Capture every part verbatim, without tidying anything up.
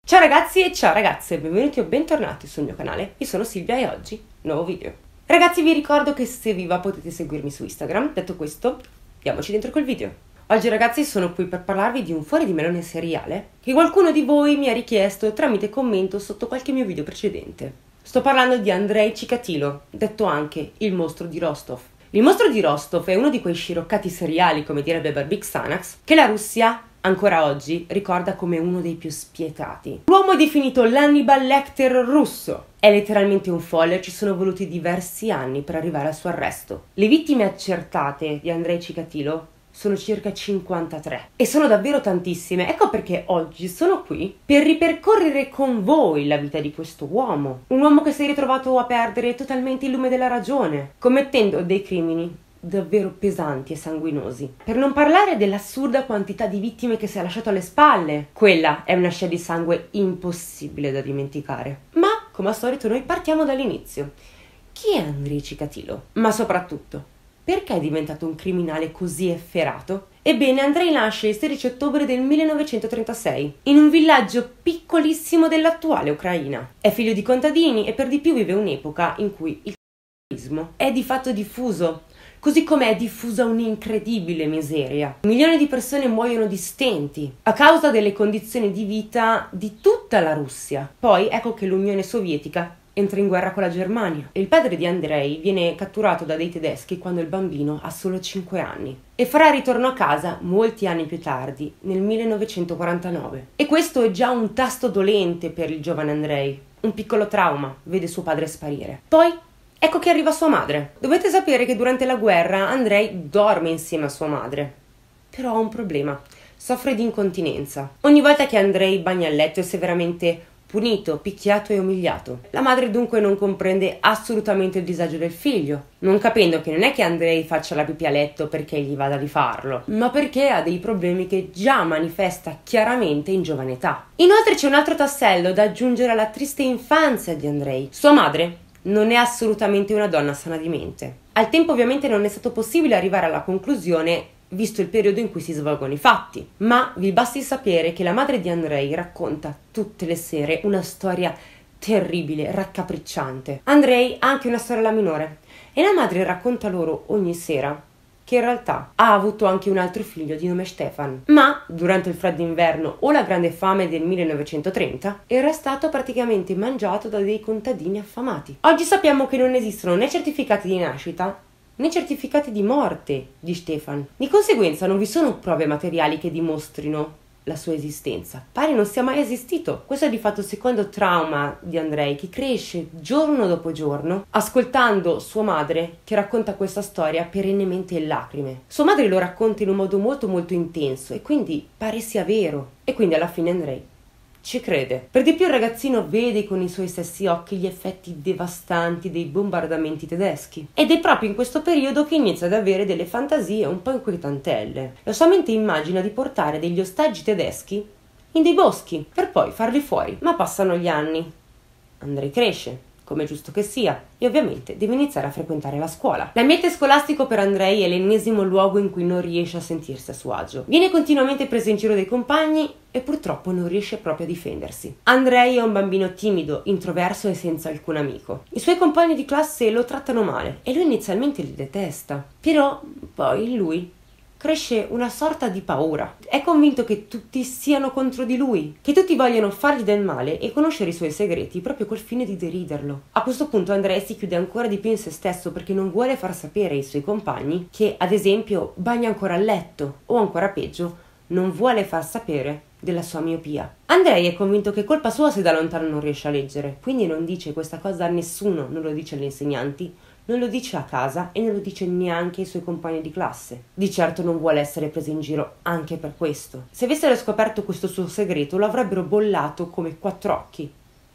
Ciao ragazzi e ciao ragazze, benvenuti o bentornati sul mio canale. Io sono Silvia e oggi nuovo video. Ragazzi, vi ricordo che se vi va potete seguirmi su Instagram. Detto questo, andiamoci dentro col video. Oggi ragazzi sono qui per parlarvi di un fuori di melone seriale che qualcuno di voi mi ha richiesto tramite commento sotto qualche mio video precedente. Sto parlando di Andrei Chikatilo, detto anche il mostro di Rostov. Il mostro di Rostov è uno di quei sciroccati seriali, come direbbe Barbix Sanax, che la Russia ancora oggi ricorda come uno dei più spietati. L'uomo è definito l'Hannibal Lecter russo. È letteralmente un folle, ci sono voluti diversi anni per arrivare al suo arresto. Le vittime accertate di Andrei Chikatilo sono circa cinquantatré e sono davvero tantissime. Ecco perché oggi sono qui per ripercorrere con voi la vita di questo uomo. Un uomo che si è ritrovato a perdere totalmente il lume della ragione, commettendo dei crimini davvero pesanti e sanguinosi. Per non parlare dell'assurda quantità di vittime che si è lasciato alle spalle. Quella è una scia di sangue impossibile da dimenticare. Ma, come al solito, noi partiamo dall'inizio. Chi è Andrei Chikatilo? Ma soprattutto, perché è diventato un criminale così efferato? Ebbene, Andrei nasce il sedici ottobre del millenovecentotrentasei in un villaggio piccolissimo dell'attuale Ucraina. È figlio di contadini e per di più vive un'epoca in cui il terrorismo è di fatto diffuso, così come è diffusa un'incredibile miseria. Milioni di persone muoiono di stenti a causa delle condizioni di vita di tutta la Russia. Poi ecco che l'Unione Sovietica entra in guerra con la Germania e il padre di Andrei viene catturato da dei tedeschi quando il bambino ha solo cinque anni e farà ritorno a casa molti anni più tardi, nel millenovecentoquarantanove. E questo è già un tasto dolente per il giovane Andrei. Un piccolo trauma, vede suo padre sparire. Poi ecco che arriva sua madre. Dovete sapere che durante la guerra Andrei dorme insieme a sua madre. Però ha un problema. Soffre di incontinenza. Ogni volta che Andrei bagna il letto è severamente punito, picchiato e umiliato. La madre dunque non comprende assolutamente il disagio del figlio, non capendo che non è che Andrei faccia la pipì a letto perché gli vada di farlo, ma perché ha dei problemi che già manifesta chiaramente in giovane età. Inoltre c'è un altro tassello da aggiungere alla triste infanzia di Andrei. Sua madre non è assolutamente una donna sana di mente. Al tempo ovviamente non è stato possibile arrivare alla conclusione visto il periodo in cui si svolgono i fatti, ma vi basti sapere che la madre di Andrei racconta tutte le sere una storia terribile, raccapricciante. Andrei ha anche una sorella minore e la madre racconta loro ogni sera che in realtà ha avuto anche un altro figlio di nome Stefan, ma durante il freddo inverno o la grande fame del millenovecentotrenta era stato praticamente mangiato da dei contadini affamati. Oggi sappiamo che non esistono né certificati di nascita né certificati di morte di Stefan. Di conseguenza non vi sono prove materiali che dimostrino la sua esistenza. Pare non sia mai esistito. Questo è di fatto il secondo trauma di Andrei, che cresce giorno dopo giorno ascoltando sua madre che racconta questa storia perennemente in lacrime. Sua madre lo racconta in un modo molto molto intenso e quindi pare sia vero. E quindi alla fine Andrei ci crede. Per di più il ragazzino vede con i suoi stessi occhi gli effetti devastanti dei bombardamenti tedeschi. Ed è proprio in questo periodo che inizia ad avere delle fantasie un po' inquietantelle. La sua mente immagina di portare degli ostaggi tedeschi in dei boschi per poi farli fuori. Ma passano gli anni. Andrei cresce, come è giusto che sia, e ovviamente deve iniziare a frequentare la scuola. L'ambiente scolastico per Andrei è l'ennesimo luogo in cui non riesce a sentirsi a suo agio. Viene continuamente preso in giro dai compagni e purtroppo non riesce proprio a difendersi. Andrei è un bambino timido, introverso e senza alcun amico. I suoi compagni di classe lo trattano male e lui inizialmente li detesta. Però poi in lui cresce una sorta di paura. È convinto che tutti siano contro di lui, che tutti vogliono fargli del male e conoscere i suoi segreti proprio col fine di deriderlo. A questo punto Andrei si chiude ancora di più in se stesso perché non vuole far sapere ai suoi compagni che, ad esempio, bagna ancora a letto o, ancora peggio, non vuole far sapere della sua miopia. Andrei è convinto che colpa sua se da lontano non riesce a leggere, quindi non dice questa cosa a nessuno, non lo dice agli insegnanti, non lo dice a casa e non lo dice neanche ai suoi compagni di classe. Di certo non vuole essere preso in giro anche per questo. Se avessero scoperto questo suo segreto lo avrebbero bollato come quattro occhi.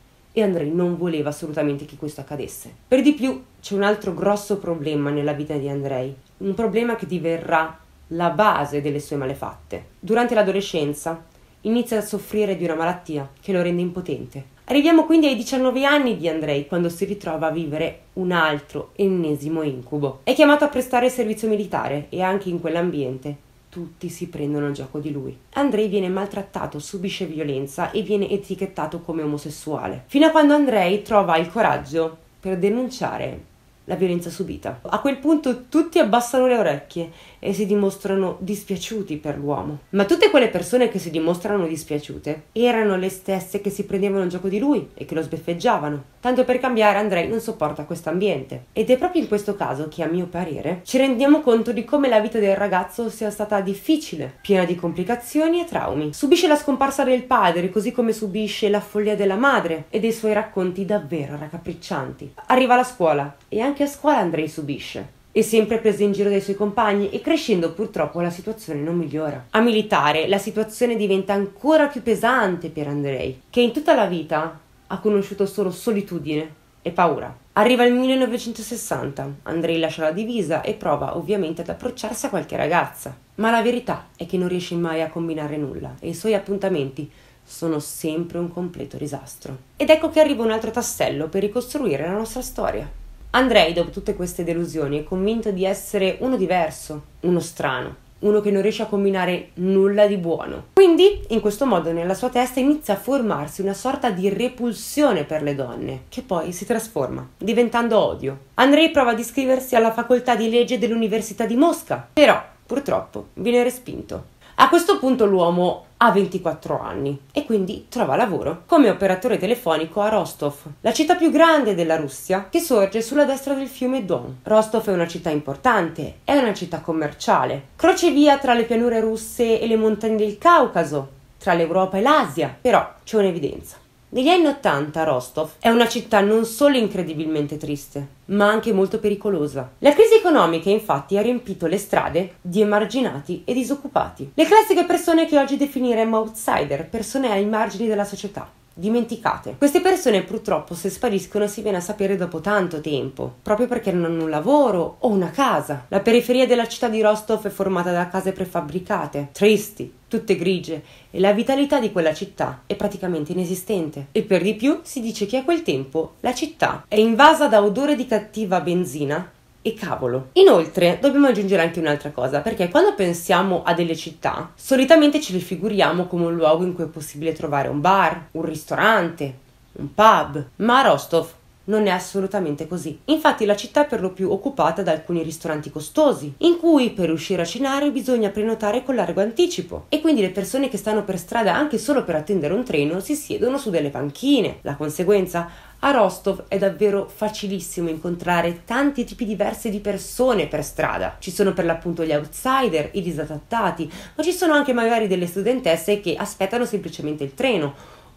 E Andrei non voleva assolutamente che questo accadesse. Per di più c'è un altro grosso problema nella vita di Andrei, un problema che diverrà la base delle sue malefatte. Durante l'adolescenza inizia a soffrire di una malattia che lo rende impotente. Arriviamo quindi ai diciannove anni di Andrei, quando si ritrova a vivere un altro ennesimo incubo. È chiamato a prestare servizio militare e anche in quell'ambiente tutti si prendono gioco di lui. Andrei viene maltrattato, subisce violenza e viene etichettato come omosessuale, fino a quando Andrei trova il coraggio per denunciare la violenza subita. A quel punto tutti abbassano le orecchie e si dimostrano dispiaciuti per l'uomo. Ma tutte quelle persone che si dimostrano dispiaciute erano le stesse che si prendevano gioco di lui e che lo sbeffeggiavano. Tanto per cambiare, Andrei non sopporta questo ambiente. Ed è proprio in questo caso che, a mio parere, ci rendiamo conto di come la vita del ragazzo sia stata difficile, piena di complicazioni e traumi. Subisce la scomparsa del padre, così come subisce la follia della madre e dei suoi racconti davvero raccapriccianti. Arriva alla scuola e anche a scuola Andrei subisce. È sempre preso in giro dai suoi compagni e crescendo purtroppo la situazione non migliora. A militare la situazione diventa ancora più pesante per Andrei, che in tutta la vita ha conosciuto solo solitudine e paura. Arriva il millenovecentosessanta, Andrei lascia la divisa e prova ovviamente ad approcciarsi a qualche ragazza, ma la verità è che non riesce mai a combinare nulla e i suoi appuntamenti sono sempre un completo disastro. Ed ecco che arriva un altro tassello per ricostruire la nostra storia. Andrei, dopo tutte queste delusioni, è convinto di essere uno diverso, uno strano, uno che non riesce a combinare nulla di buono. Quindi, in questo modo, nella sua testa inizia a formarsi una sorta di repulsione per le donne, che poi si trasforma, diventando odio. Andrei prova ad iscriversi alla facoltà di legge dell'Università di Mosca, però, purtroppo, viene respinto. A questo punto l'uomo ha ventiquattro anni e quindi trova lavoro come operatore telefonico a Rostov, la città più grande della Russia che sorge sulla destra del fiume Don. Rostov è una città importante, è una città commerciale, crocevia tra le pianure russe e le montagne del Caucaso, tra l'Europa e l'Asia. Però c'è un'evidenza. Negli anni Ottanta Rostov è una città non solo incredibilmente triste, ma anche molto pericolosa. La crisi economica infatti ha riempito le strade di emarginati e disoccupati. Le classiche persone che oggi definiremmo outsider, persone ai margini della società, dimenticate. Queste persone purtroppo, se spariscono, si viene a sapere dopo tanto tempo, proprio perché non hanno un lavoro o una casa. La periferia della città di Rostov è formata da case prefabbricate, tristi, tutte grigie, e la vitalità di quella città è praticamente inesistente. E per di più si dice che a quel tempo la città è invasa da odore di cattiva benzina e cavolo. Inoltre dobbiamo aggiungere anche un'altra cosa, perché quando pensiamo a delle città solitamente ce le figuriamo come un luogo in cui è possibile trovare un bar, un ristorante, un pub, ma a Rostov non è assolutamente così. Infatti la città è per lo più occupata da alcuni ristoranti costosi, in cui per uscire a cenare bisogna prenotare con largo anticipo, e quindi le persone che stanno per strada anche solo per attendere un treno si siedono su delle panchine. La conseguenza? A Rostov è davvero facilissimo incontrare tanti tipi diversi di persone per strada. Ci sono per l'appunto gli outsider, i disadattati, ma ci sono anche magari delle studentesse che aspettano semplicemente il treno,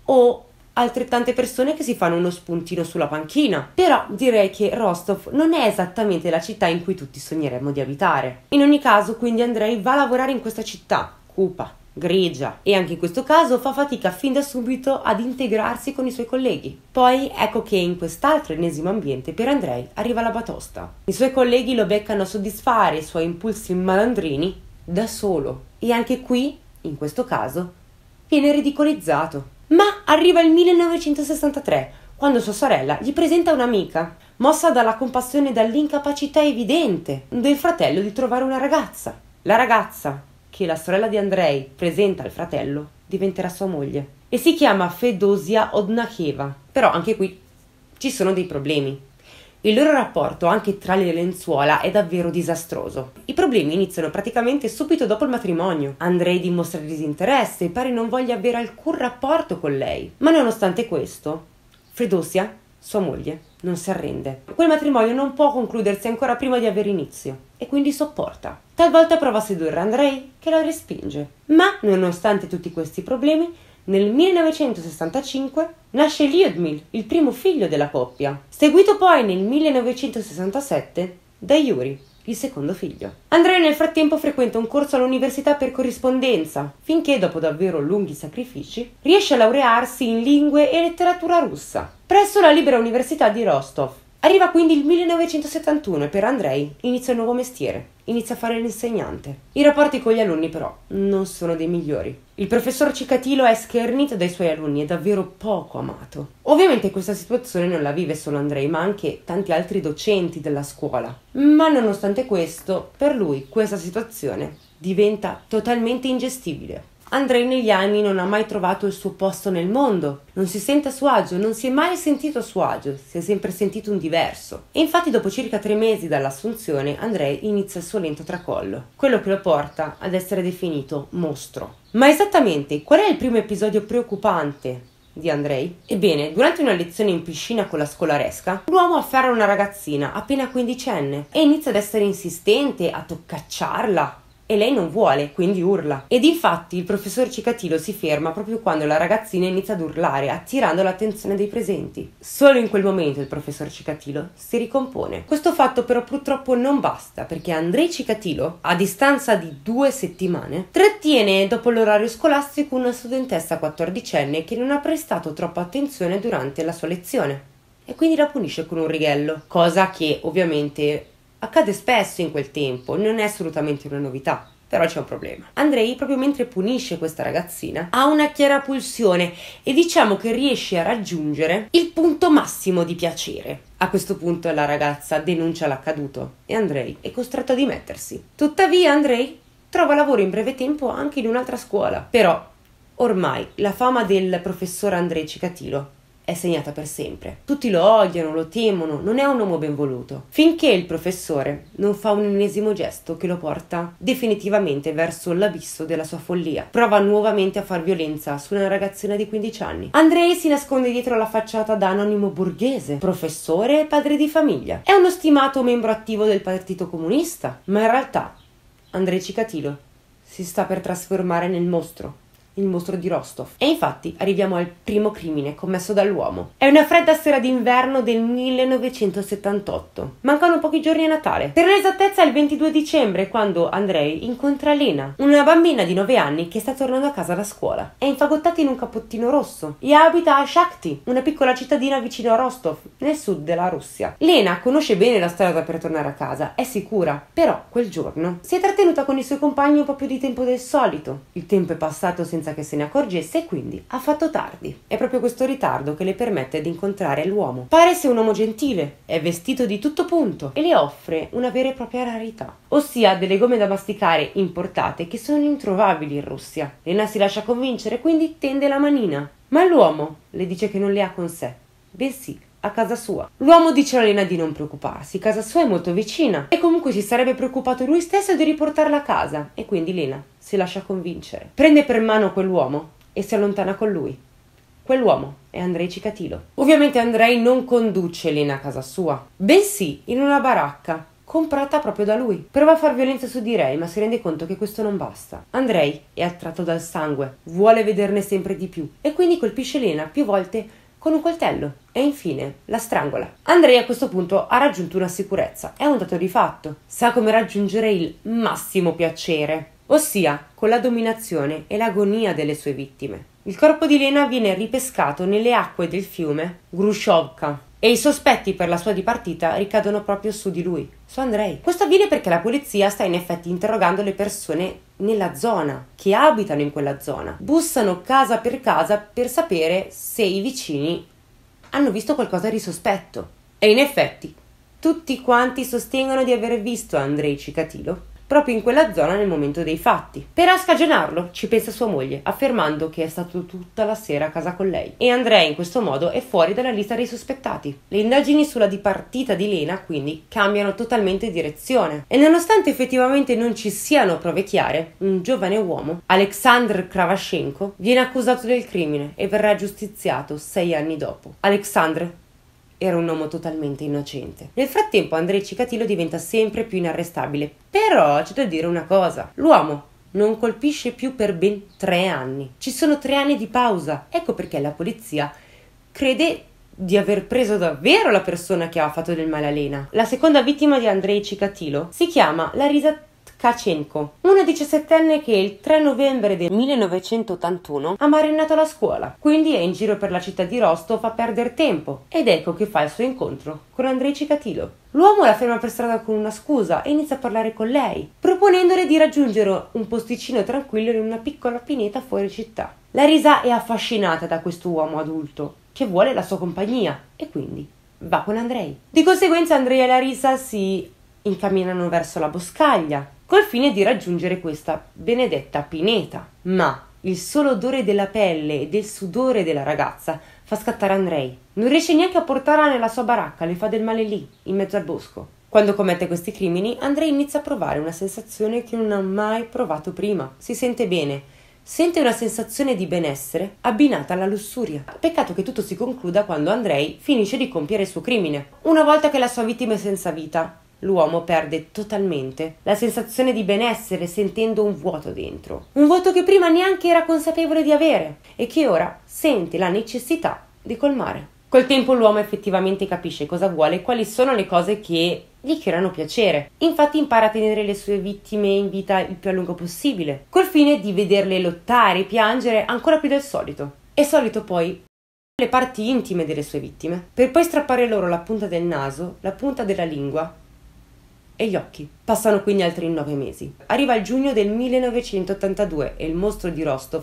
o altrettante persone che si fanno uno spuntino sulla panchina. Però direi che Rostov non è esattamente la città in cui tutti sogneremmo di abitare. In ogni caso, quindi Andrei va a lavorare in questa città cupa, grigia, e anche in questo caso fa fatica fin da subito ad integrarsi con i suoi colleghi. Poi ecco che in quest'altro ennesimo ambiente per Andrei arriva la batosta. I suoi colleghi lo beccano a soddisfare i suoi impulsi malandrini da solo, e anche qui, in questo caso, viene ridicolizzato. Ma arriva il millenovecentosessantatré, quando sua sorella gli presenta un'amica, mossa dalla compassione e dall'incapacità evidente del fratello di trovare una ragazza. La ragazza che la sorella di Andrei presenta al fratello diventerà sua moglie e si chiama Fedosia Odnacheva. Però anche qui ci sono dei problemi. Il loro rapporto anche tra le lenzuola è davvero disastroso. I problemi iniziano praticamente subito dopo il matrimonio. Andrei dimostra disinteresse e pare non voglia avere alcun rapporto con lei. Ma nonostante questo, Fedosia, sua moglie, non si arrende. Quel matrimonio non può concludersi ancora prima di avere inizio e quindi sopporta. Talvolta prova a sedurre Andrei, che la respinge. Ma nonostante tutti questi problemi, nel millenovecentosessantacinque nasce Lyudmil, il primo figlio della coppia, seguito poi nel millenovecentosessantasette da Yuri, il secondo figlio. Andrei nel frattempo frequenta un corso all'università per corrispondenza, finché dopo davvero lunghi sacrifici riesce a laurearsi in lingue e letteratura russa presso la Libera Università di Rostov. Arriva quindi il millenovecentosettantuno e per Andrei inizia un nuovo mestiere, inizia a fare l'insegnante. I rapporti con gli alunni però non sono dei migliori. Il professor Cicatilo è schernito dai suoi alunni, è davvero poco amato. Ovviamente questa situazione non la vive solo Andrei, ma anche tanti altri docenti della scuola. Ma nonostante questo, per lui questa situazione diventa totalmente ingestibile. Andrei negli anni non ha mai trovato il suo posto nel mondo, non si sente a suo agio, non si è mai sentito a suo agio, si è sempre sentito un diverso. E infatti dopo circa tre mesi dall'assunzione Andrei inizia il suo lento tracollo, quello che lo porta ad essere definito mostro. Ma esattamente qual è il primo episodio preoccupante di Andrei? Ebbene, durante una lezione in piscina con la scolaresca, l'uomo afferra una ragazzina appena quindicenne e inizia ad essere insistente, a toccacciarla. E lei non vuole, quindi urla. Ed infatti il professor Cicatilo si ferma proprio quando la ragazzina inizia ad urlare, attirando l'attenzione dei presenti. Solo in quel momento il professor Cicatilo si ricompone. Questo fatto però purtroppo non basta, perché Andrei Cicatilo, a distanza di due settimane, trattiene dopo l'orario scolastico una studentessa quattordicenne che non ha prestato troppa attenzione durante la sua lezione. E quindi la punisce con un righello, cosa che ovviamente accade spesso in quel tempo, non è assolutamente una novità, però c'è un problema. Andrei, proprio mentre punisce questa ragazzina, ha una chiara pulsione e diciamo che riesce a raggiungere il punto massimo di piacere. A questo punto la ragazza denuncia l'accaduto e Andrei è costretto a dimettersi. Tuttavia Andrei trova lavoro in breve tempo anche in un'altra scuola. Però ormai la fama del professor Andrei Cicatilo è segnata per sempre. Tutti lo odiano, lo temono, non è un uomo ben voluto. Finché il professore non fa un ennesimo gesto che lo porta definitivamente verso l'abisso della sua follia. Prova nuovamente a far violenza su una ragazzina di quindici anni. Andrei si nasconde dietro la facciata da anonimo borghese, professore e padre di famiglia. È uno stimato membro attivo del Partito Comunista, ma in realtà Andrei Cicatilo si sta per trasformare nel mostro. Il mostro di Rostov. E infatti arriviamo al primo crimine commesso dall'uomo. È una fredda sera d'inverno del millenovecentosettantotto. Mancano pochi giorni a Natale. Per l'esattezza è il ventidue dicembre quando Andrei incontra Lena, una bambina di nove anni che sta tornando a casa da scuola. È infagottata in un cappottino rosso e abita a Shakhty, una piccola cittadina vicino a Rostov, nel sud della Russia. Lena conosce bene la strada per tornare a casa, è sicura, però quel giorno si è trattenuta con i suoi compagni un po' più di tempo del solito. Il tempo è passato senza che se ne accorgesse e quindi ha fatto tardi. È proprio questo ritardo che le permette di incontrare l'uomo. Pare sia un uomo gentile, è vestito di tutto punto e le offre una vera e propria rarità, ossia delle gomme da masticare importate che sono introvabili in Russia. Lena si lascia convincere, quindi tende la manina, ma l'uomo le dice che non le ha con sé, bensì a casa sua. L'uomo dice a Lena di non preoccuparsi, casa sua è molto vicina e comunque si sarebbe preoccupato lui stesso di riportarla a casa, e quindi Lena si lascia convincere. Prende per mano quell'uomo e si allontana con lui. Quell'uomo è Andrei Cicatilo. Ovviamente Andrei non conduce Lena a casa sua, bensì in una baracca comprata proprio da lui. Prova a far violenza su di lei, ma si rende conto che questo non basta. Andrei è attratto dal sangue, vuole vederne sempre di più e quindi colpisce Lena più volte con un coltello e infine la strangola. Andrei a questo punto ha raggiunto una sicurezza, è un dato di fatto, sa come raggiungere il massimo piacere, ossia con la dominazione e l'agonia delle sue vittime. Il corpo di Lena viene ripescato nelle acque del fiume Grushovka e i sospetti per la sua dipartita ricadono proprio su di lui, su Andrei. Questo avviene perché la polizia sta in effetti interrogando le persone nella zona, che abitano in quella zona. Bussano casa per casa per sapere se i vicini hanno visto qualcosa di sospetto. E in effetti, tutti quanti sostengono di aver visto Andrei Cicatilo proprio in quella zona nel momento dei fatti. Per a scagionarlo ci pensa sua moglie, affermando che è stato tutta la sera a casa con lei. E Andrei in questo modo è fuori dalla lista dei sospettati. Le indagini sulla dipartita di Lena quindi cambiano totalmente direzione. E nonostante effettivamente non ci siano prove chiare, un giovane uomo, Alexandr Kravashenko, viene accusato del crimine e verrà giustiziato sei anni dopo. Alexandr era un uomo totalmente innocente. Nel frattempo Andrei Cicatilo diventa sempre più inarrestabile, però c'è da dire una cosa: l'uomo non colpisce più per ben tre anni. Ci sono tre anni di pausa. Ecco perché la polizia crede di aver preso davvero la persona che ha fatto del male a Lena. La seconda vittima di Andrei Cicatilo si chiama Larisa Tkachenko, una diciassettenne che il tre novembre del millenovecentottantuno ha marinato la scuola, quindi è in giro per la città di Rostov a perdere tempo, ed ecco che fa il suo incontro con Andrei Cicatilo. L'uomo la ferma per strada con una scusa e inizia a parlare con lei, proponendole di raggiungere un posticino tranquillo in una piccola pineta fuori città. Larisa è affascinata da questo uomo adulto che vuole la sua compagnia e quindi va con Andrei. Di conseguenza Andrei e Larisa si incamminano verso la boscaglia col fine di raggiungere questa benedetta pineta. Ma il solo odore della pelle e del sudore della ragazza fa scattare Andrei. Non riesce neanche a portarla nella sua baracca, le fa del male lì, in mezzo al bosco. Quando commette questi crimini, Andrei inizia a provare una sensazione che non ha mai provato prima. Si sente bene, sente una sensazione di benessere abbinata alla lussuria. Peccato che tutto si concluda quando Andrei finisce di compiere il suo crimine. Una volta che la sua vittima è senza vita, l'uomo perde totalmente la sensazione di benessere, sentendo un vuoto dentro. Un vuoto che prima neanche era consapevole di avere e che ora sente la necessità di colmare. Col tempo l'uomo effettivamente capisce cosa vuole e quali sono le cose che gli creano piacere. Infatti impara a tenere le sue vittime in vita il più a lungo possibile, col fine di vederle lottare e piangere ancora più del solito. È solito poi le parti intime delle sue vittime, per poi strappare loro la punta del naso, la punta della lingua e gli occhi. Passano quindi altri nove mesi. Arriva il giugno del millenovecentottantadue e il mostro di Rostov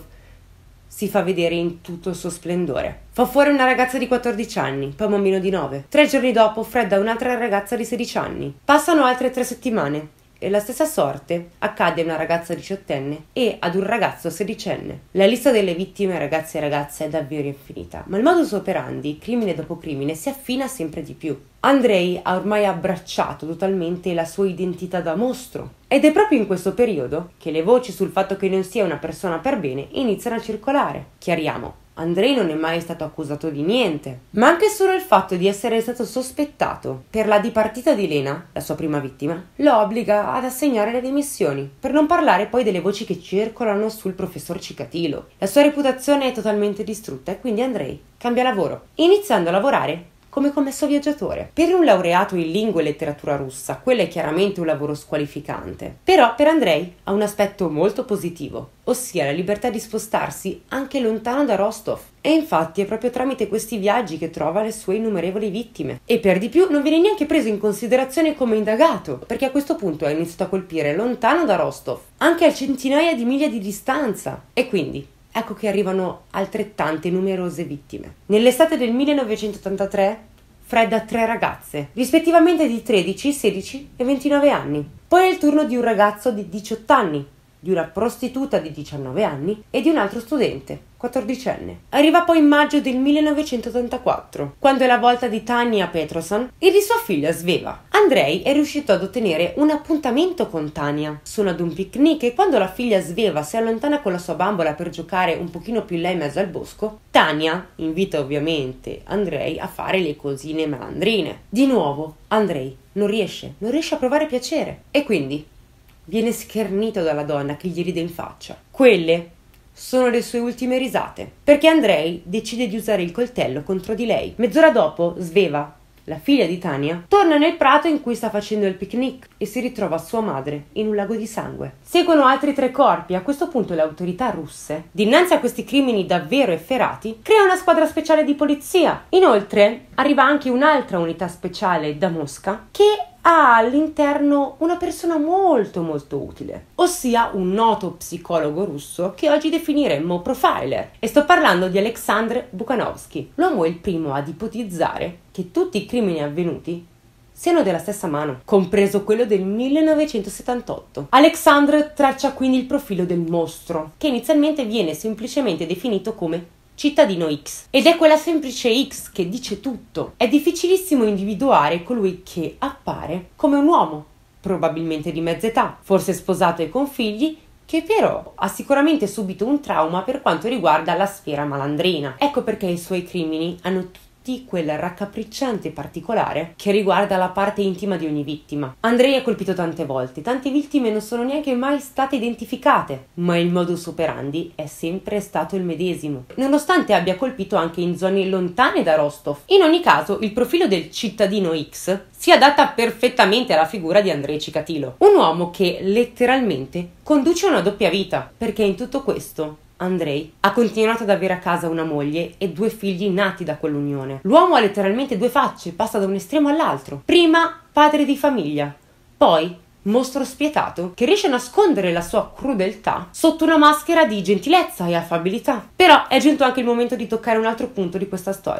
si fa vedere in tutto il suo splendore. Fa fuori una ragazza di quattordici anni, poi un bambino di nove. Tre giorni dopo fredda un'altra ragazza di sedici anni. Passano altre tre settimane e la stessa sorte accade a una ragazza diciottenne e ad un ragazzo sedicenne. La lista delle vittime, ragazzi e ragazze, è davvero infinita, ma il modus operandi, crimine dopo crimine, si affina sempre di più. Andrei ha ormai abbracciato totalmente la sua identità da mostro ed è proprio in questo periodo che le voci sul fatto che non sia una persona per bene iniziano a circolare. Chiariamo, Andrei non è mai stato accusato di niente, ma anche solo il fatto di essere stato sospettato per la dipartita di Lena, la sua prima vittima, lo obbliga ad assegnare le dimissioni, per non parlare poi delle voci che circolano sul professor Cicatilo. La sua reputazione è totalmente distrutta e quindi Andrei cambia lavoro, iniziando a lavorare come commesso viaggiatore. Per un laureato in lingua e letteratura russa, quello è chiaramente un lavoro squalificante. Però per Andrei ha un aspetto molto positivo, ossia la libertà di spostarsi anche lontano da Rostov. E infatti è proprio tramite questi viaggi che trova le sue innumerevoli vittime. E per di più non viene neanche preso in considerazione come indagato, perché a questo punto ha iniziato a colpire lontano da Rostov, anche a centinaia di miglia di distanza. E quindi ecco che arrivano altrettante numerose vittime. Nell'estate del millenovecentottantatré fredda tre ragazze, rispettivamente di tredici, sedici e ventinove anni. Poi è il turno di un ragazzo di diciotto anni, di una prostituta di diciannove anni e di un altro studente, quattordicenne. Arriva poi in maggio del millenovecentottantaquattro, quando è la volta di Tanya Petrosan e di sua figlia Sveva. Andrei è riuscito ad ottenere un appuntamento con Tanya. Sono ad un picnic e quando la figlia Sveva si allontana con la sua bambola per giocare un pochino più in là in mezzo al bosco, Tanya invita ovviamente Andrei a fare le cosine malandrine. Di nuovo Andrei non riesce, non riesce a provare piacere e quindi viene schernito dalla donna che gli ride in faccia. Quelle sono le sue ultime risate, perché Andrei decide di usare il coltello contro di lei. Mezz'ora dopo, Sveva, la figlia di Tanya, torna nel prato in cui sta facendo il picnic e si ritrova sua madre in un lago di sangue. Seguono altri tre corpi. A questo punto le autorità russe, dinanzi a questi crimini davvero efferati, creano una squadra speciale di polizia. Inoltre arriva anche un'altra unità speciale da Mosca che ha all'interno una persona molto molto utile, ossia un noto psicologo russo che oggi definiremmo profiler. E sto parlando di Alexandr Bukhanovsky. L'uomo è il primo ad ipotizzare che tutti i crimini avvenuti siano della stessa mano, compreso quello del millenovecentosettantotto. Alexandr traccia quindi il profilo del mostro, che inizialmente viene semplicemente definito come cittadino X, ed è quella semplice X che dice tutto. È difficilissimo individuare colui che appare come un uomo, probabilmente di mezza età, forse sposato e con figli, che però ha sicuramente subito un trauma per quanto riguarda la sfera malandrina. Ecco perché i suoi crimini hanno tutti quel raccapricciante particolare che riguarda la parte intima di ogni vittima. Andrei è colpito tante volte, tante vittime non sono neanche mai state identificate, ma il modus operandi è sempre stato il medesimo, nonostante abbia colpito anche in zone lontane da Rostov. In ogni caso, il profilo del cittadino X si adatta perfettamente alla figura di Andrei Cicatilo, un uomo che letteralmente conduce una doppia vita, perché in tutto questo Andrei ha continuato ad avere a casa una moglie e due figli nati da quell'unione. L'uomo ha letteralmente due facce, passa da un estremo all'altro. Prima padre di famiglia, poi mostro spietato che riesce a nascondere la sua crudeltà sotto una maschera di gentilezza e affabilità. Però è giunto anche il momento di toccare un altro punto di questa storia,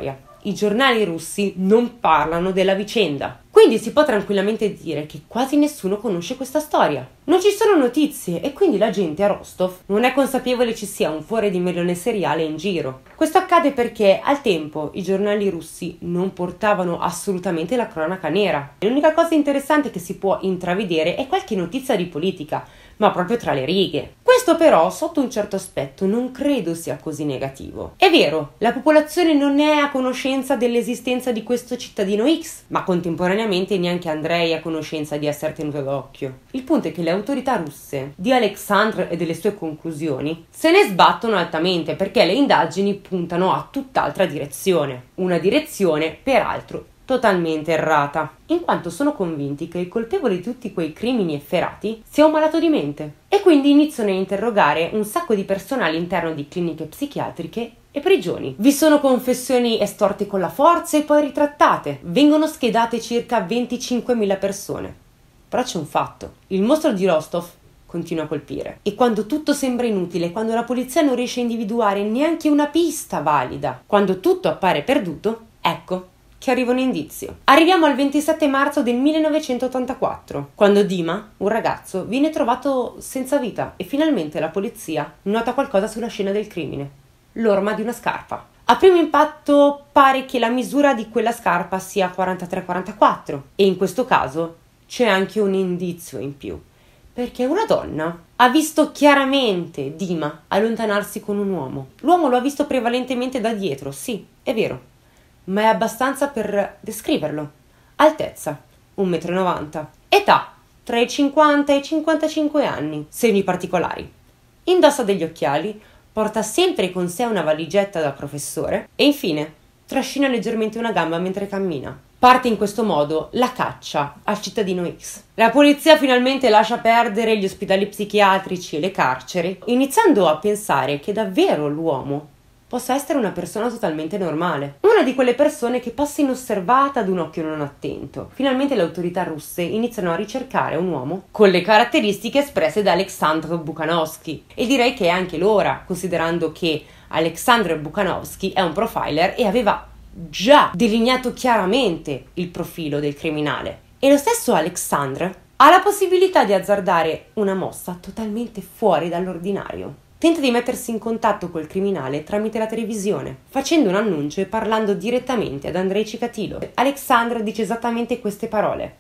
i giornali russi non parlano della vicenda. Quindi si può tranquillamente dire che quasi nessuno conosce questa storia. Non ci sono notizie e quindi la gente a Rostov non è consapevole ci sia un fuori di milione seriale in giro. Questo accade perché al tempo i giornali russi non portavano assolutamente la cronaca nera. L'unica cosa interessante che si può intravedere è qualche notizia di politica, ma proprio tra le righe. Questo però, sotto un certo aspetto, non credo sia così negativo. È vero, la popolazione non è a conoscenza dell'esistenza di questo cittadino X, ma contemporaneamente neanche Andrei è a conoscenza di essere tenuto d'occhio. Il punto è che le autorità russe, di Alexandr e delle sue conclusioni, se ne sbattono altamente perché le indagini puntano a tutt'altra direzione. Una direzione, peraltro, totalmente errata, in quanto sono convinti che il colpevole di tutti quei crimini efferati sia un malato di mente e quindi iniziano a interrogare un sacco di persone all'interno di cliniche psichiatriche e prigioni. Vi sono confessioni estorte con la forza e poi ritrattate. Vengono schedate circa venticinquemila persone. Però c'è un fatto: il mostro di Rostov continua a colpire e quando tutto sembra inutile, quando la polizia non riesce a individuare neanche una pista valida, quando tutto appare perduto, ecco che arriva un indizio. Arriviamo al ventisette marzo del millenovecentottantaquattro, quando Dima, un ragazzo, viene trovato senza vita e finalmente la polizia nota qualcosa sulla scena del crimine: l'orma di una scarpa. A primo impatto pare che la misura di quella scarpa sia quarantatré quarantaquattro e in questo caso c'è anche un indizio in più, perché una donna ha visto chiaramente Dima allontanarsi con un uomo. L'uomo lo ha visto prevalentemente da dietro, sì, è vero, ma è abbastanza per descriverlo. Altezza, un metro e novanta. Età, tra i cinquanta e i cinquantacinque anni. Segni particolari: indossa degli occhiali, porta sempre con sé una valigetta da professore e infine trascina leggermente una gamba mentre cammina. Parte in questo modo la caccia al cittadino X. La polizia finalmente lascia perdere gli ospedali psichiatrici e le carceri, iniziando a pensare che davvero l'uomo possa essere una persona totalmente normale. Una di quelle persone che passa inosservata ad un occhio non attento. Finalmente le autorità russe iniziano a ricercare un uomo con le caratteristiche espresse da Aleksandr Bukhanovsky. E direi che è anche l'ora, considerando che Aleksandr Bukhanovsky è un profiler e aveva già delineato chiaramente il profilo del criminale. E lo stesso Aleksandr ha la possibilità di azzardare una mossa totalmente fuori dall'ordinario. Tenta di mettersi in contatto col criminale tramite la televisione, facendo un annuncio e parlando direttamente ad Andrei Chikatilo. Aleksandr dice esattamente queste parole: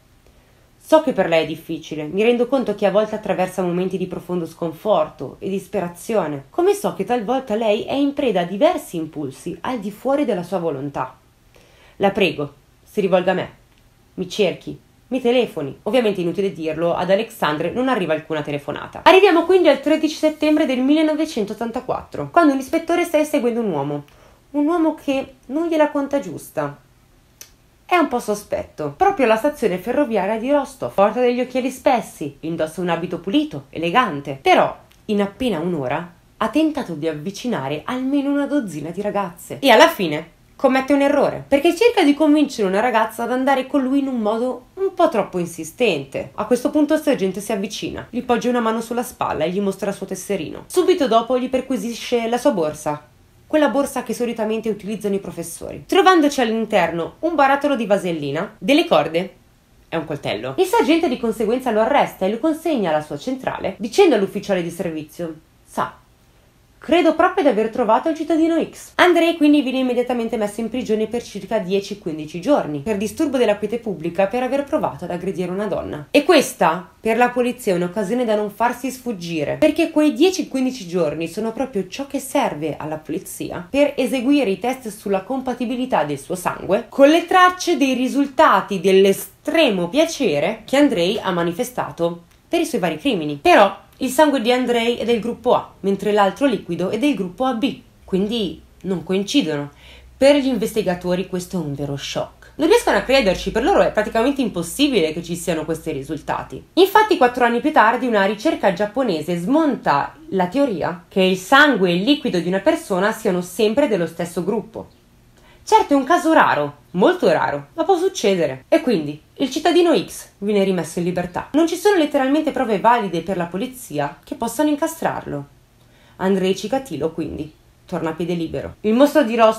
so che per lei è difficile, mi rendo conto che a volte attraversa momenti di profondo sconforto e disperazione, come so che talvolta lei è in preda a diversi impulsi al di fuori della sua volontà. La prego, si rivolga a me, mi cerchi, mi telefoni. Ovviamente, inutile dirlo, ad Aleksandr non arriva alcuna telefonata. Arriviamo quindi al tredici settembre del millenovecentottantaquattro, quando un ispettore sta seguendo un uomo, un uomo che non gliela conta giusta. È un po' sospetto. Proprio alla stazione ferroviaria di Rostov, porta degli occhiali spessi, indossa un abito pulito, elegante. Però, in appena un'ora, ha tentato di avvicinare almeno una dozzina di ragazze. E alla fine commette un errore, perché cerca di convincere una ragazza ad andare con lui in un modo un po' troppo insistente. A questo punto il sergente si avvicina, gli poggia una mano sulla spalla e gli mostra il suo tesserino. Subito dopo gli perquisisce la sua borsa, quella borsa che solitamente utilizzano i professori, trovandoci all'interno un barattolo di vasellina, delle corde e un coltello. Il sergente di conseguenza lo arresta e lo consegna alla sua centrale, dicendo all'ufficiale di servizio: sa, credo proprio di aver trovato il cittadino X. Andrei quindi viene immediatamente messo in prigione per circa dieci quindici giorni per disturbo della quiete pubblica per aver provato ad aggredire una donna. E questa per la polizia è un'occasione da non farsi sfuggire, perché quei dieci quindici giorni sono proprio ciò che serve alla polizia per eseguire i test sulla compatibilità del suo sangue con le tracce dei risultati dell'estremo piacere che Andrei ha manifestato per i suoi vari crimini. Però il sangue di Andrei è del gruppo A, mentre l'altro liquido è del gruppo A B, quindi non coincidono. Per gli investigatori questo è un vero shock. Non riescono a crederci, per loro è praticamente impossibile che ci siano questi risultati. Infatti, quattro anni più tardi, una ricerca giapponese smonta la teoria che il sangue e il liquido di una persona siano sempre dello stesso gruppo. Certo, è un caso raro, molto raro, ma può succedere. E quindi il cittadino X viene rimesso in libertà. Non ci sono letteralmente prove valide per la polizia che possano incastrarlo. Andrei Chikatilo quindi torna a piede libero. Il mostro di Rostov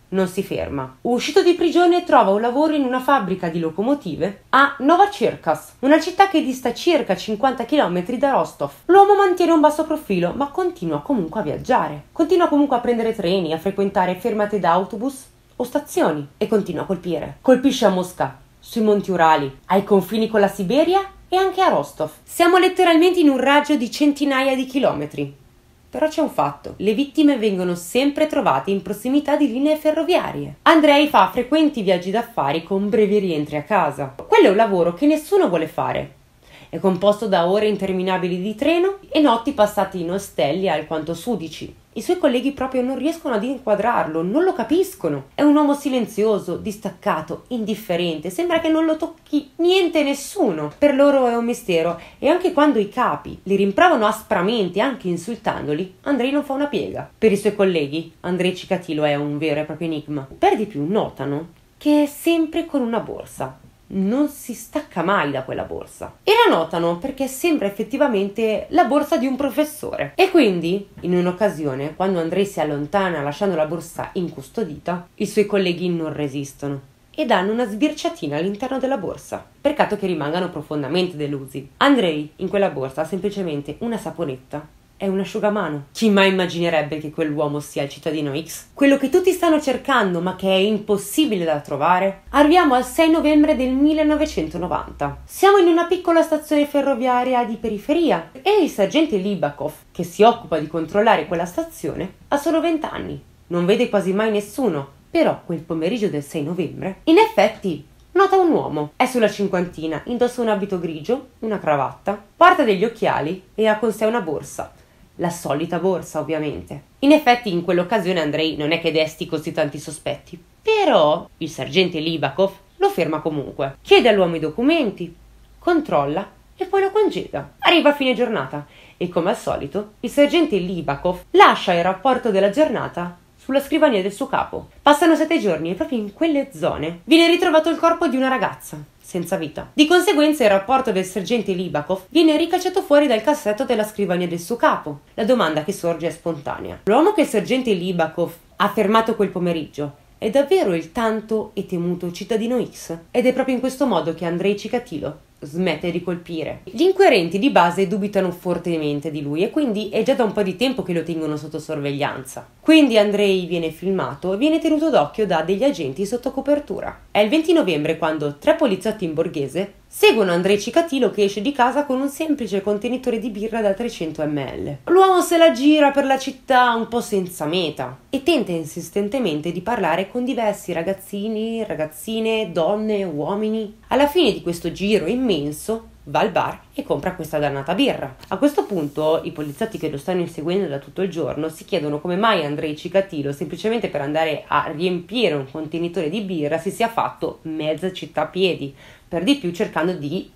non si ferma. Uscito di prigione trova un lavoro in una fabbrica di locomotive a Novacherkassk, una città che dista circa cinquanta chilometri da Rostov. L'uomo mantiene un basso profilo, ma continua comunque a viaggiare. Continua comunque a prendere treni, a frequentare fermate d'autobus o stazioni e continua a colpire. Colpisce a Mosca, sui monti Urali, ai confini con la Siberia e anche a Rostov. Siamo letteralmente in un raggio di centinaia di chilometri. Però c'è un fatto, le vittime vengono sempre trovate in prossimità di linee ferroviarie. Andrei fa frequenti viaggi d'affari con brevi rientri a casa. Quello è un lavoro che nessuno vuole fare. È composto da ore interminabili di treno e notti passate in ostelli alquanto sudici. I suoi colleghi proprio non riescono ad inquadrarlo, non lo capiscono. È un uomo silenzioso, distaccato, indifferente, sembra che non lo tocchi niente e nessuno. Per loro è un mistero e anche quando i capi li rimprovano aspramente, anche insultandoli, Andrei non fa una piega. Per i suoi colleghi, Andrei Chikatilo è un vero e proprio enigma. Per di più notano che è sempre con una borsa. Non si stacca mai da quella borsa e la notano perché sembra effettivamente la borsa di un professore. E quindi, in un'occasione, quando Andrei si allontana lasciando la borsa incustodita, i suoi colleghi non resistono e danno una sbirciatina all'interno della borsa. Peccato che rimangano profondamente delusi. Andrei in quella borsa ha semplicemente una saponetta è un asciugamano. Chi mai immaginerebbe che quell'uomo sia il cittadino X? Quello che tutti stanno cercando ma che è impossibile da trovare? Arriviamo al sei novembre del millenovecentonovanta. Siamo in una piccola stazione ferroviaria di periferia e il sergente Libakov, che si occupa di controllare quella stazione, ha solo venti anni. Non vede quasi mai nessuno, però quel pomeriggio del sei novembre, in effetti, nota un uomo. È sulla cinquantina, indossa un abito grigio, una cravatta, porta degli occhiali e ha con sé una borsa. La solita borsa, ovviamente. In effetti, in quell'occasione Andrei non è che desti così tanti sospetti. Però il sergente Libakov lo ferma comunque. Chiede all'uomo i documenti, controlla e poi lo congeda. Arriva a fine giornata e, come al solito, il sergente Libakov lascia il rapporto della giornata sulla scrivania del suo capo. Passano sette giorni e proprio in quelle zone viene ritrovato il corpo di una ragazza senza vita. Di conseguenza il rapporto del sergente Libakov viene ricacciato fuori dal cassetto della scrivania del suo capo. La domanda che sorge è spontanea. L'uomo che il sergente Libakov ha fermato quel pomeriggio è davvero il tanto e temuto cittadino X? Ed è proprio in questo modo che Andrei Chikatilo smette di colpire. Gli inquirenti di base dubitano fortemente di lui e quindi è già da un po' di tempo che lo tengono sotto sorveglianza. Quindi Andrei viene filmato e viene tenuto d'occhio da degli agenti sotto copertura. È il venti novembre quando tre poliziotti in borghese seguono Andrei Chikatilo che esce di casa con un semplice contenitore di birra da trecento millilitri. L'uomo se la gira per la città un po' senza meta e tenta insistentemente di parlare con diversi ragazzini, ragazzine, donne, uomini. Alla fine di questo giro immenso va al bar e compra questa dannata birra. A questo punto i poliziotti che lo stanno inseguendo da tutto il giorno si chiedono come mai Andrei Chikatilo, semplicemente per andare a riempire un contenitore di birra, si sia fatto mezza città a piedi, per di più cercando di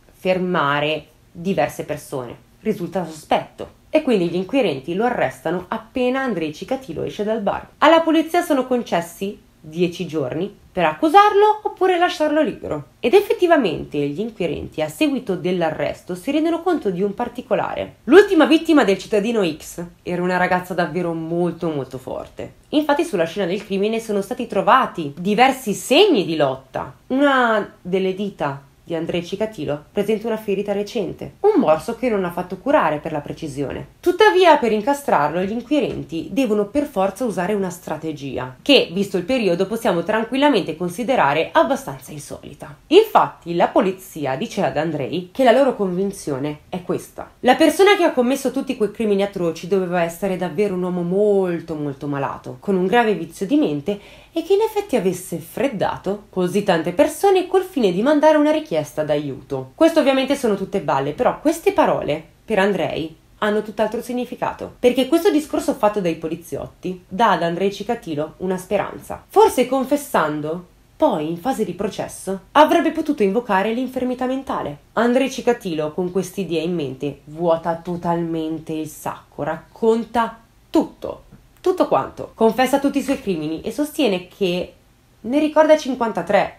fermare diverse persone. Risulta sospetto e quindi gli inquirenti lo arrestano appena Andrei Chikatilo esce dal bar. Alla polizia sono concessi dieci giorni per accusarlo oppure lasciarlo libero. Ed effettivamente gli inquirenti, a seguito dell'arresto, si rendono conto di un particolare. L'ultima vittima del cittadino X era una ragazza davvero molto molto forte. Infatti sulla scena del crimine sono stati trovati diversi segni di lotta. Una delle dita di Andrei Chikatilo presenta una ferita recente, un morso che non ha fatto curare per la precisione. Tuttavia, per incastrarlo, gli inquirenti devono per forza usare una strategia, che, visto il periodo, possiamo tranquillamente considerare abbastanza insolita. Infatti, la polizia dice ad Andrei che la loro convinzione è questa. La persona che ha commesso tutti quei crimini atroci doveva essere davvero un uomo molto molto malato, con un grave vizio di mente e che in effetti avesse freddato così tante persone col fine di mandare una richiesta d'aiuto. Questo ovviamente sono tutte balle, però queste parole per Andrei hanno tutt'altro significato, perché questo discorso fatto dai poliziotti dà ad Andrei Chikatilo una speranza. Forse confessando, poi in fase di processo, avrebbe potuto invocare l'infermità mentale. Andrei Chikatilo, con quest'idea in mente, vuota totalmente il sacco, racconta tutto. Tutto quanto. Confessa tutti i suoi crimini e sostiene che ne ricorda cinquantatré,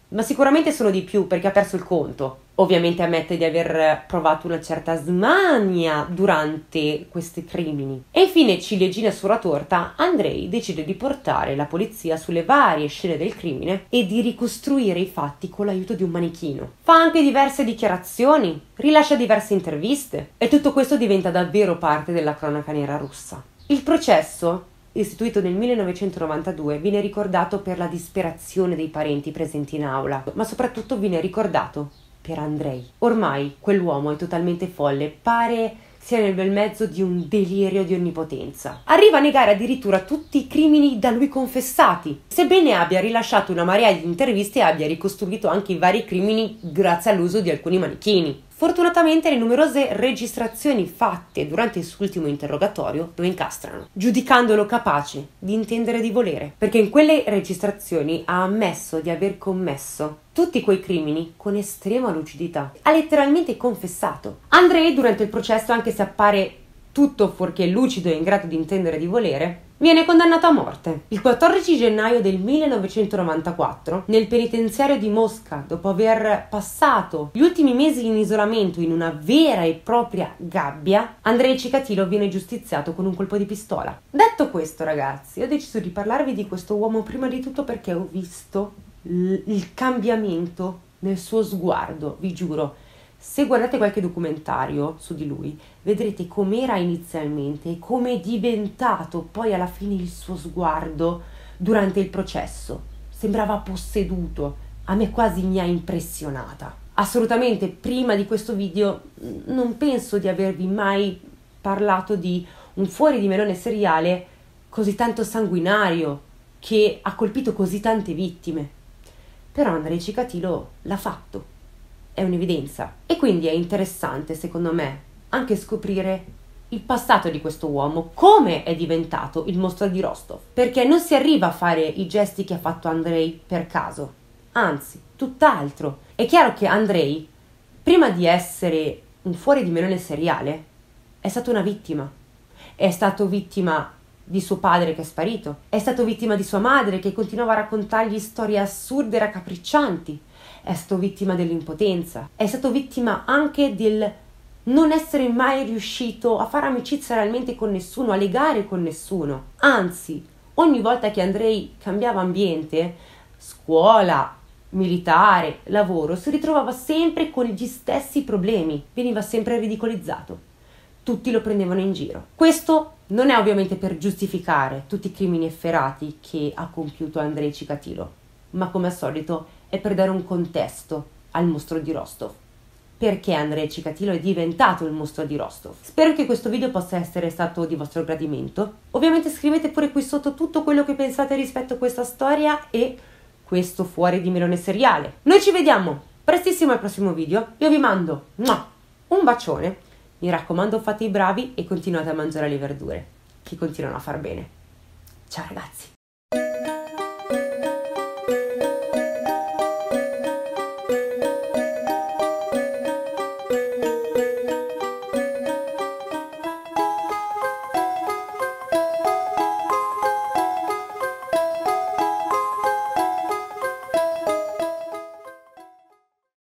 ma sicuramente sono di più perché ha perso il conto. Ovviamente ammette di aver provato una certa smania durante questi crimini. E infine, ciliegina sulla torta, Andrej decide di portare la polizia sulle varie scene del crimine e di ricostruire i fatti con l'aiuto di un manichino. Fa anche diverse dichiarazioni, rilascia diverse interviste e tutto questo diventa davvero parte della cronaca nera russa. Il processo, istituito nel millenovecentonovantadue, viene ricordato per la disperazione dei parenti presenti in aula, ma soprattutto viene ricordato per Andrej. Ormai quell'uomo è totalmente folle, pare sia nel bel mezzo di un delirio di onnipotenza. Arriva a negare addirittura tutti i crimini da lui confessati, sebbene abbia rilasciato una marea di interviste e abbia ricostruito anche i vari crimini grazie all'uso di alcuni manichini. Fortunatamente le numerose registrazioni fatte durante il suo ultimo interrogatorio lo incastrano, giudicandolo capace di intendere di volere, perché in quelle registrazioni ha ammesso di aver commesso tutti quei crimini con estrema lucidità. Ha letteralmente confessato. Andrej, durante il processo, anche se appare tutto fuorché lucido e in grado di intendere di volere, viene condannato a morte. Il quattordici gennaio del millenovecentonovantaquattro, nel penitenziario di Mosca, dopo aver passato gli ultimi mesi in isolamento in una vera e propria gabbia, Andrej Chikatilo viene giustiziato con un colpo di pistola. Detto questo, ragazzi, ho deciso di parlarvi di questo uomo prima di tutto perché ho visto l- il cambiamento nel suo sguardo, vi giuro. Se guardate qualche documentario su di lui, vedrete com'era inizialmente e come è diventato poi alla fine il suo sguardo durante il processo. Sembrava posseduto, a me quasi mi ha impressionata. Assolutamente, prima di questo video non penso di avervi mai parlato di un fuori di melone seriale così tanto sanguinario, che ha colpito così tante vittime. Però Andrej Chikatilo l'ha fatto. È un'evidenza. E quindi è interessante, secondo me, anche scoprire il passato di questo uomo, come è diventato il mostro di Rostov. Perché non si arriva a fare i gesti che ha fatto Andrej per caso. Anzi, tutt'altro. È chiaro che Andrej, prima di essere un fuori di melone seriale, è stato una vittima. È stato vittima di suo padre che è sparito. È stato vittima di sua madre che continuava a raccontargli storie assurde e raccapriccianti. È stato vittima dell'impotenza, è stato vittima anche del non essere mai riuscito a fare amicizia realmente con nessuno, a legare con nessuno. Anzi, ogni volta che Andrej cambiava ambiente, scuola, militare, lavoro, si ritrovava sempre con gli stessi problemi, veniva sempre ridicolizzato. Tutti lo prendevano in giro. Questo non è ovviamente per giustificare tutti i crimini efferati che ha compiuto Andrej Chikatilo, ma come al solito è per dare un contesto al mostro di Rostov. Perché Andrej Chikatilo è diventato il mostro di Rostov. Spero che questo video possa essere stato di vostro gradimento. Ovviamente scrivete pure qui sotto tutto quello che pensate rispetto a questa storia e questo fuori di melone seriale. Noi ci vediamo prestissimo al prossimo video. Io vi mando un bacione. Mi raccomando, fate i bravi e continuate a mangiare le verdure, che continuano a far bene. Ciao ragazzi!